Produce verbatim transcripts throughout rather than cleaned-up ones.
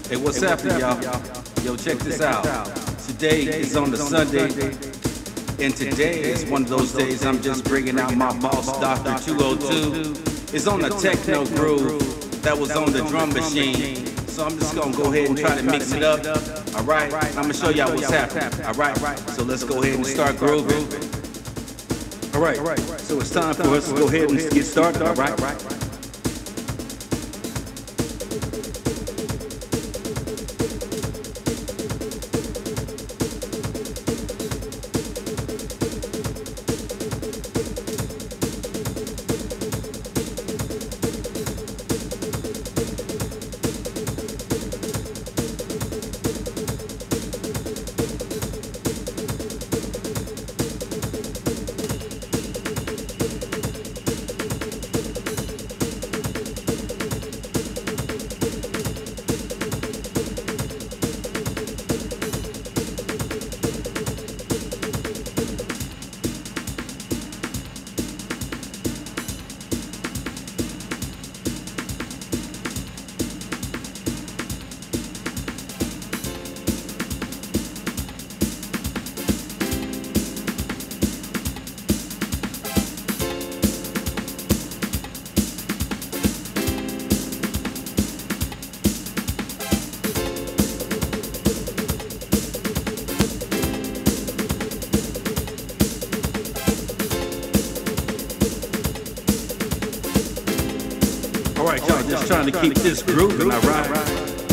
Hey, what's happening, y'all? Yo, check this out. Today is on the Sunday, and today is one of those days I'm just bringing out my boss, Doctor two oh two. It's on the techno groove that was on the drum machine. So I'm just gonna go ahead and try to mix it up. All right, I'm gonna show y'all what's happening. All right, so let's go ahead and start grooving. All right, so it's time for us to go ahead and get started. All right. All right, y'all, just trying to keep this grooving, all right?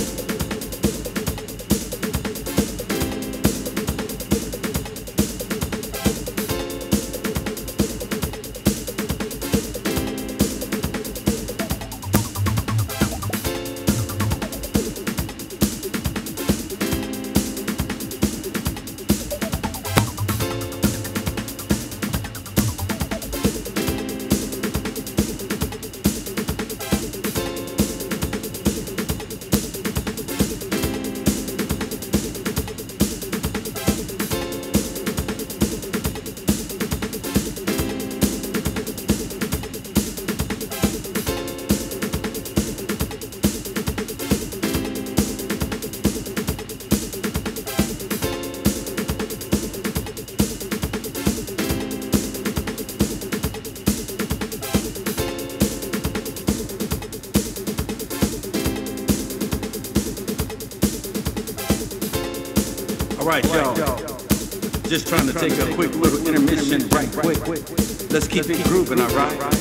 All right, y'all, just trying to take a quick little intermission right quick. Let's keep it grooving, all right?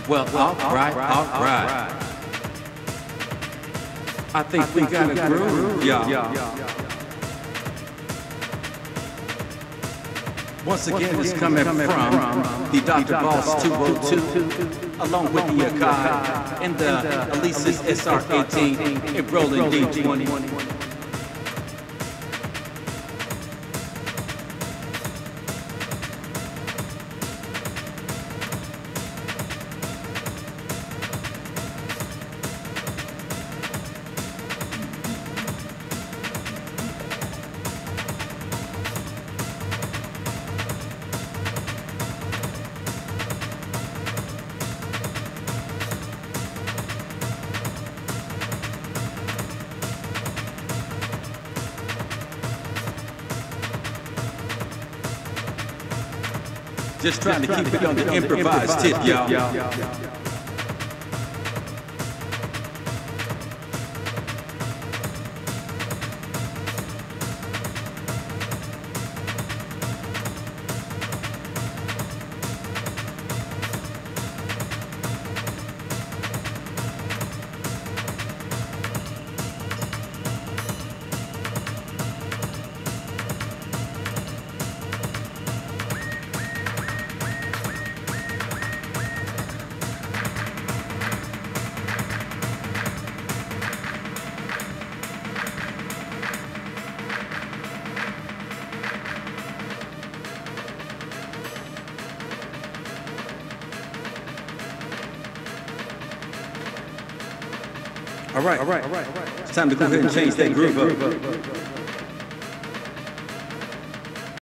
Well, alright, alright. I think we got a groove, y'all. Once again, it's coming from the Doctor Boss two oh two, along with the Akai and the Alesis S R eighteen and Roland D twenty. Just trying to keep it on the improvised tip, y'all. All right, all right, all right. It's time to go ahead and change that groove up.